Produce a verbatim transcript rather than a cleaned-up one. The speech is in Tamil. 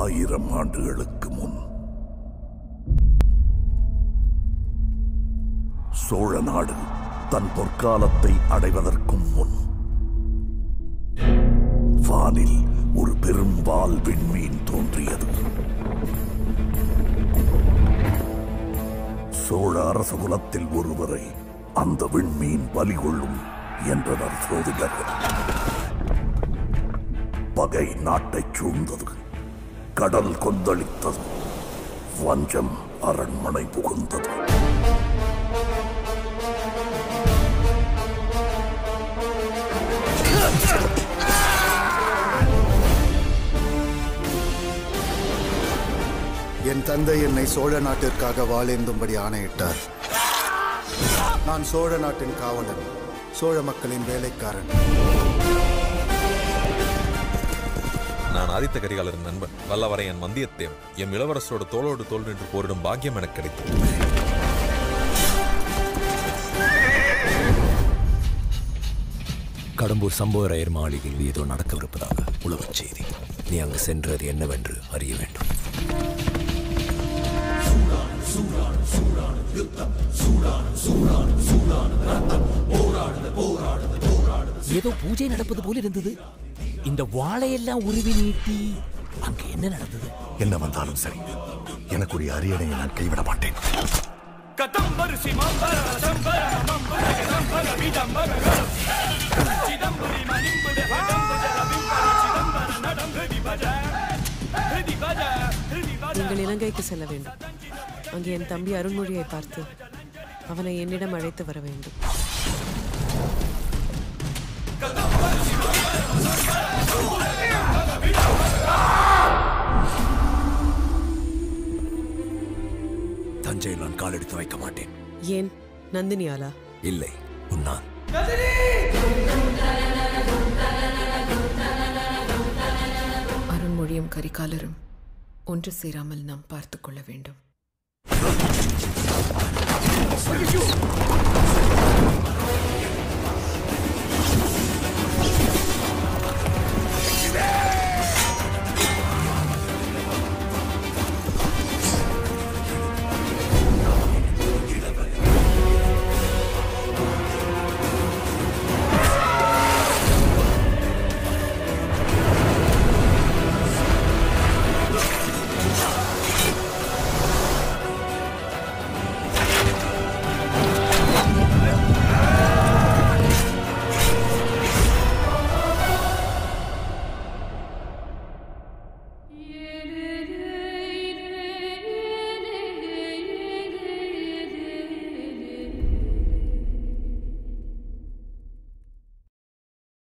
ஆயிரம் ஆண்டுகளுக்கு முன் சோழ நாடு தன் பொற்காலத்தை அடைவதற்கும் முன் வானில் ஒரு பெரும் வால் விண்மீன் தோன்றியது. சோழ அரச குலத்தில் ஒருவரை அந்த விண்மீன் பலி கொள்ளும் என்றனர் சோதிடர்கள். பகை நாட்டைச் சூழ்ந்தது. கடல் கொந்தளித்தது. வஞ்சம் அரண்மனை புகுந்தது. என் தந்தை என்னை சோழ நாட்டிற்காக வாளேந்தும்படி ஆணையிட்டார். நான் சோழ நாட்டின் காவலன், சோழ மக்களின் வேலைக்காரன். நான் ஆதித்த கரிகாலரின் நண்பன் வல்லவரையன் வந்தியத்தேவன். எம் இளவரசரோட தோளோடு தோல் நின்று போரிடும் பாக்கியம் எனக்கு கிடைத்தது. கடம்பூர் சம்புவரையர் மாளிகையில் ஏதோ நடக்கவிருப்பதாக உளவுச் செய்தி. நீ அங்கு சென்று அது என்னவென்று அறிய வேண்டும். ஏதோ பூஜை நடப்பது போல இருந்தது. இந்த வாழையெல்லாம் உருவி நீட்டி அங்க என்ன நடந்தது? என்ன வந்தாலும் சரி, எனக்குரிய அரியணையை நான் கைவிட மாட்டேன். நீங்கள் இலங்கைக்கு செல்ல வேண்டும். அங்கே என் தம்பி அருண்மொழியை பார்த்து அவனை என்னிடம் அழைத்து வர வேண்டும். தஞ்சையில் நான் காலெடுத்து வைக்க மாட்டேன். ஏன்? நந்தினியாலா? இல்லை, உன்னால். அருண்மொழியும் கரிகாலரும் ஒன்று சேராமல் நாம் பார்த்துக் கொள்ள வேண்டும்.